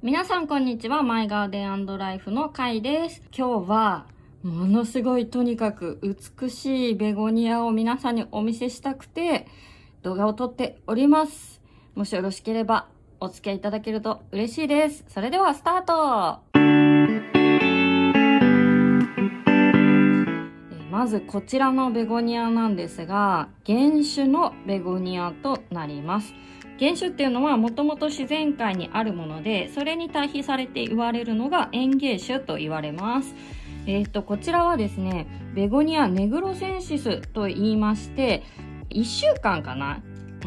皆さんこんにちは。マイガーデン&ライフのカイです。今日はものすごいとにかく美しいベゴニアを皆さんにお見せしたくて動画を撮っております。もしよろしければお付き合いいただけると嬉しいです。それではスタート。まずこちらのベゴニアなんですが、原種のベゴニアとなります。原種っていうのはもともと自然界にあるもので、それに対比されて言われるのが園芸種と言われます。こちらはですね、ベゴニアネグロセンシスと言いまして、1週間かな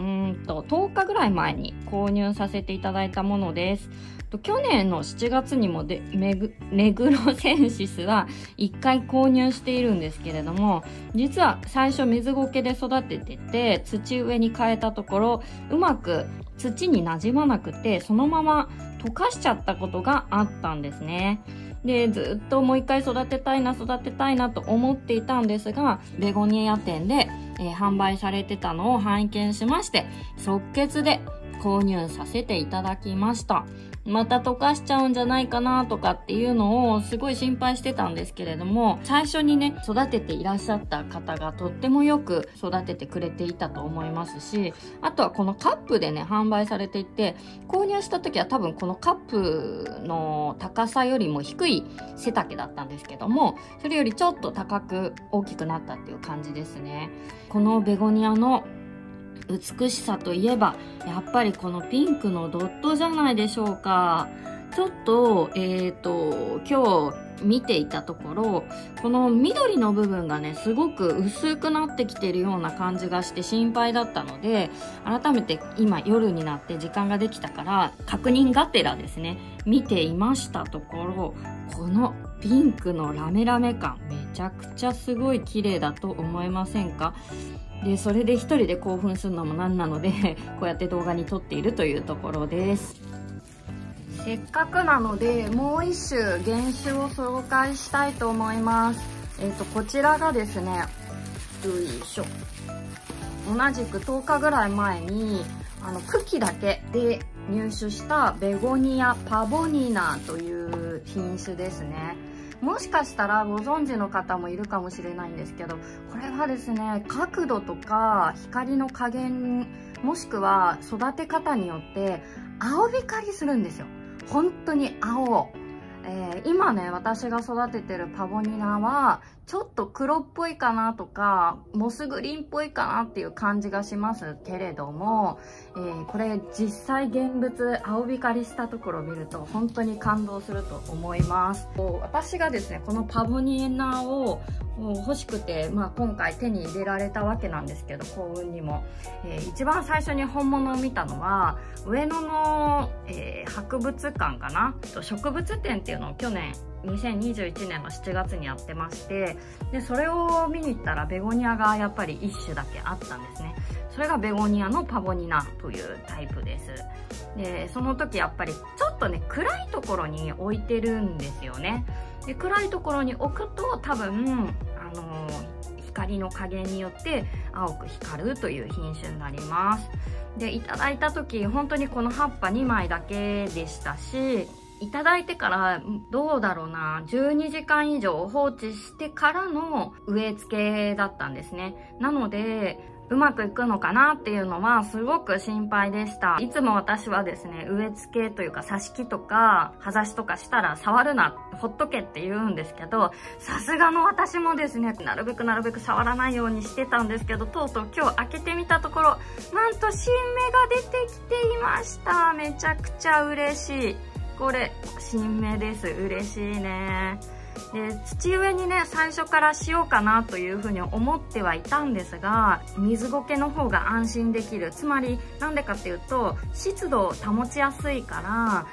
10日ぐらい前に購入させていただいたものです。去年の7月にもネグロセンシスは1回購入しているんですけれども、実は最初水苔で育ててて土植えに変えたところうまく土になじまなくて、そのまま溶かしちゃったことがあったんですね。で、ずっともう一回育てたいなと思っていたんですが、ベゴニア店で、販売されてたのを拝見しまして、即決で購入させていただきました。また溶かしちゃうんじゃないかなとかっていうのをすごい心配してたんですけれども、最初にね、育てていらっしゃった方がとってもよく育ててくれていたと思いますし、あとはこのカップでね、販売されていて、購入した時は多分このカップの高さよりも低い背丈だったんですけども、それよりちょっと高く大きくなったっていう感じですね。このベゴニアの美しさといえばやっぱりこのピンクのドットじゃないでしょうか。ちょっと今日見ていたところ、この緑の部分がねすごく薄くなってきているような感じがして心配だったので、改めて今夜になって時間ができたから確認がてらですね見ていましたところ、このピンクのラメラメ感めちゃくちゃすごい綺麗だと思いませんか？で、それで一人で興奮するのもなんなのでこうやって動画に撮っているというところです。せっかくなのでもう一種原種を紹介したいと思います。こちらがですね、よいしょ、同じく10日ぐらい前に茎だけで入手したベゴニアパボニナという品種ですね。もしかしたらご存知の方もいるかもしれないんですけど、これはですね、角度とか光の加減もしくは育て方によって青光りするんですよ。本当に青。今ね、私が育ててるパボニナはちょっと黒っぽいかなとかモスグリーンっぽいかなっていう感じがしますけれども、これ実際現物青光りしたところを見ると本当に感動すると思います。私がですねこのパボニナを欲しくて、今回手に入れられたわけなんですけど、幸運にも、一番最初に本物を見たのは上野の、博物館かな、植物展っていうのを去年2021年の7月にやってまして、でそれを見に行ったらベゴニアがやっぱり1種だけあったんですね。それがベゴニアのパボニナというタイプです。でその時やっぱりちょっとね暗いところに置いてるんですよね。で暗いところに置くと多分光の加減によって青く光るという品種になります。でいただいた時本当にこの葉っぱ2枚だけでしたし、いただいてからどうだろうな、12時間以上放置してからの植え付けだったんですね。なのでうまくいくのかなっていうのはすごく心配でした。いつも私はですね、植え付けというか挿し木とか葉ざしとかしたら触るな、ほっとけって言うんですけど、さすがの私もですね、なるべく触らないようにしてたんですけど、とうとう今日開けてみたところ、なんと新芽が出てきていました。めちゃくちゃ嬉しい。これ新芽です。嬉しいね。で土植えにね最初からしようかなというふうに思ってはいたんですが、水苔の方が安心できる。つまりなんでかっていうと湿度を保ちやすいから、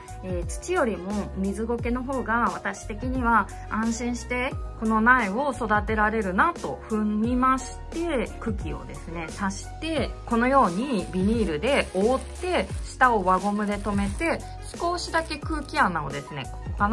土よりも水苔の方が私的には安心してこの苗を育てられるなと踏みまして、茎をですね刺してこのようにビニールで覆って下を輪ゴムで留めて、少しだけ空気穴をですねここかな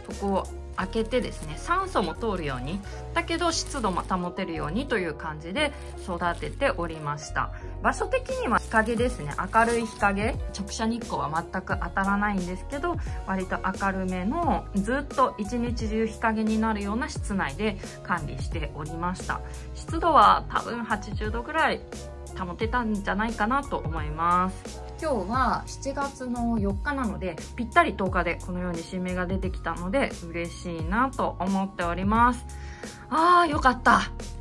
そこを開けてですね、酸素も通るようにだけど湿度も保てるようにという感じで育てておりました。場所的には日陰ですね。明るい日陰、直射日光は全く当たらないんですけど、割と明るめのずっと一日中日陰になるような室内で管理しておりました。湿度は多分80度ぐらい保てたんじゃないかなと思います。今日は7月の4日なので、ぴったり10日でこのように新芽が出てきたので嬉しいなと思っております。よかった。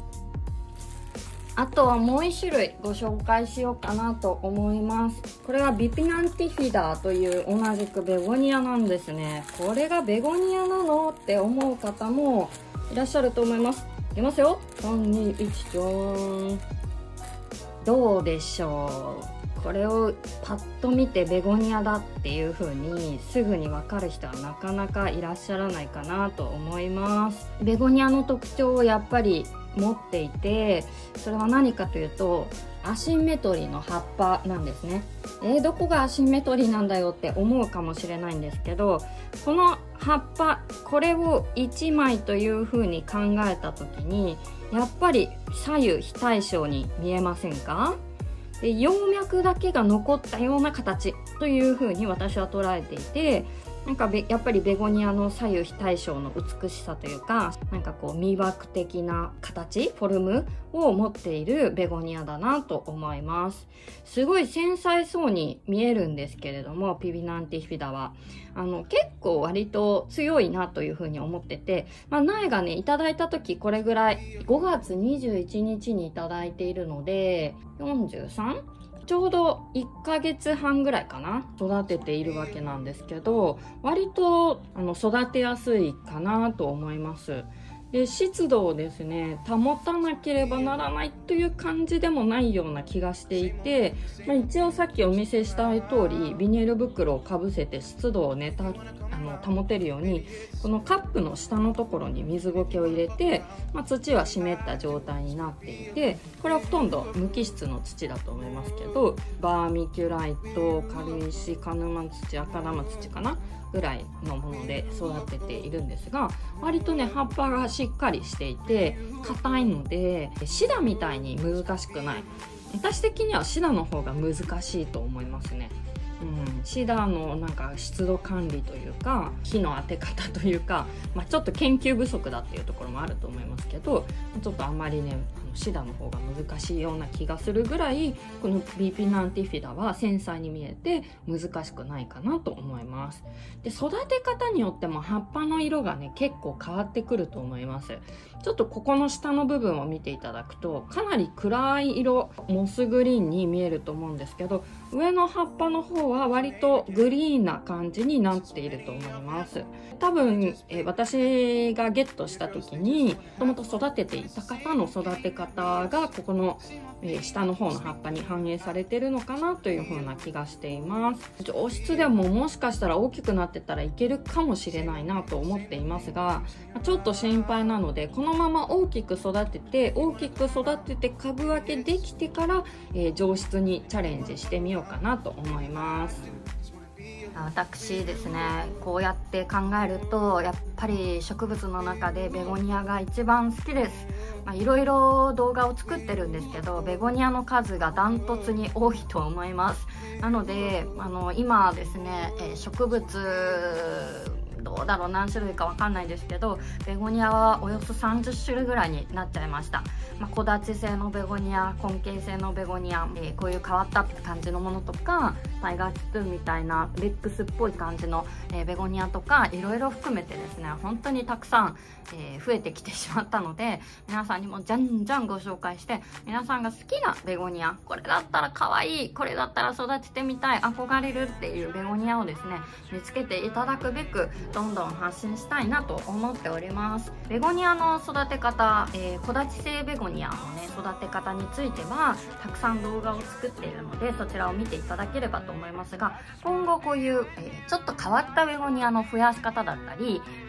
あとはもう1種類ご紹介しようかなと思います。これはビピナンティフィダという同じくベゴニアなんですね。これがベゴニアなのって思う方もいらっしゃると思います。いきますよ。3、2、1、じゃーん。どうでしょう。これをパッと見てベゴニアだっていう風にすぐに分かる人はなかなかいらっしゃらないかなと思います。ベゴニアの特徴をやっぱり持っていて、それは何かというとアシンメトリーの葉っぱなんですね。どこがアシンメトリーなんだよって思うかもしれないんですけど、この葉っぱ、これを1枚という風に考えた時にやっぱり左右非対称に見えませんか？で、葉脈だけが残ったような形という風に私は捉えていて、なんかやっぱりベゴニアの左右非対称の美しさというか、なんかこう魅惑的な形、フォルムを持っているベゴニアだなと思います。すごい繊細そうに見えるんですけれども、ビピナンティフィダは結構割と強いなというふうに思ってて、苗がねいただいた時これぐらい、5月21日にいただいているので 43？ちょうど1ヶ月半ぐらいかな育てているわけなんですけど、割と育てやすいかなと思います。で、湿度をですね保たなければならないという感じでもないような気がしていて、一応さっきお見せした通りビニール袋をかぶせて湿度をね保てるように、このカップの下のところに水苔を入れて、土は湿った状態になっていて、これはほとんど無機質の土だと思いますけど、バーミキュライト、軽石、鹿沼土、赤玉土かなぐらいのもので育てているんですが、割とね葉っぱがしっかりしていて硬いのでシダみたいに難しくない。私的にはシダの方が難しいと思いますね。シダのなんか湿度管理というか火の当て方というか、ちょっと研究不足だっていうところもあると思いますけど、ちょっとあんまりねシダの方が難しいような気がするぐらい、このビピナンティフィダは繊細に見えて難しくないかなと思います。で、育て方によっても葉っぱの色がね結構変わってくると思います。ちょっとここの下の部分を見ていただくとかなり暗い色、モスグリーンに見えると思うんですけど、上の葉っぱの方は割とグリーンな感じになっていると思います。多分、私がゲットした時にもともと育てていた方の育て方がここの、下の方の葉っぱに反映されてるのかなという風な気がしています。上質でももしかしたら大きくなってたらいけるかもしれないなと思っていますが、ちょっと心配なのでこのまま大きく育てて株分けできてから、上質にチャレンジしてみようかなと思います。私ですね、こうやって考えるとやっぱり植物の中でベゴニアが一番好きです。いろいろ動画を作ってるんですけど、ベゴニアの数がダントツに多いと思います。なので今ですね、植物どうだろう、何種類かわかんないですけど、ベゴニアはおよそ30種類ぐらいになっちゃいました。木立性のベゴニア、根茎性のベゴニア、こういう変わった感じのものとか、タイガースプーンみたいなレックスっぽい感じの、ベゴニアとかいろいろ含めてですね、本当にたくさん、増えてきてしまったので、皆さんにもじゃんじゃんご紹介して、皆さんが好きなベゴニア、これだったら可愛い、これだったら育ててみたい、憧れるっていうベゴニアをですね見つけていただくべくどんどん発信したいなと思っております。ベゴニアの育て方、木立性ベゴニアのね育て方についてはたくさん動画を作っているので、そちらを見ていただければと思いますが、今後こういう、ちょっと変わったベゴニアの増やし方だったり、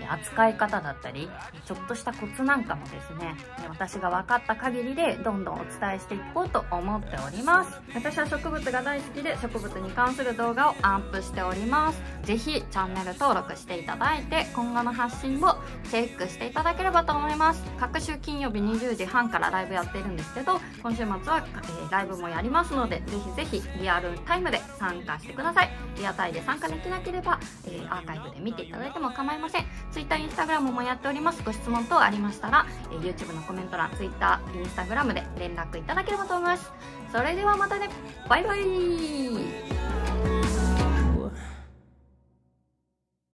扱い方だったり、ちょっとしたコツなんかもですね、私が分かった限りでどんどんお伝えしていこうと思っております。私は植物が大好きで、植物に関する動画をアップしております。ぜひチャンネル登録していただいて、今後の発信をチェックしていただければと思います。各週金曜日20時半からライブやっているんですけど、今週末は、ライブもやりますので、ぜひぜひリアルタイムで参加してください。リアタイで参加できなければ、アーカイブで見ていただいても構いません。Twitter、Instagram もやっております。ご質問等ありましたら、YouTube のコメント欄、Twitter、Instagram で連絡いただければと思います。それではまたね、バイバイ。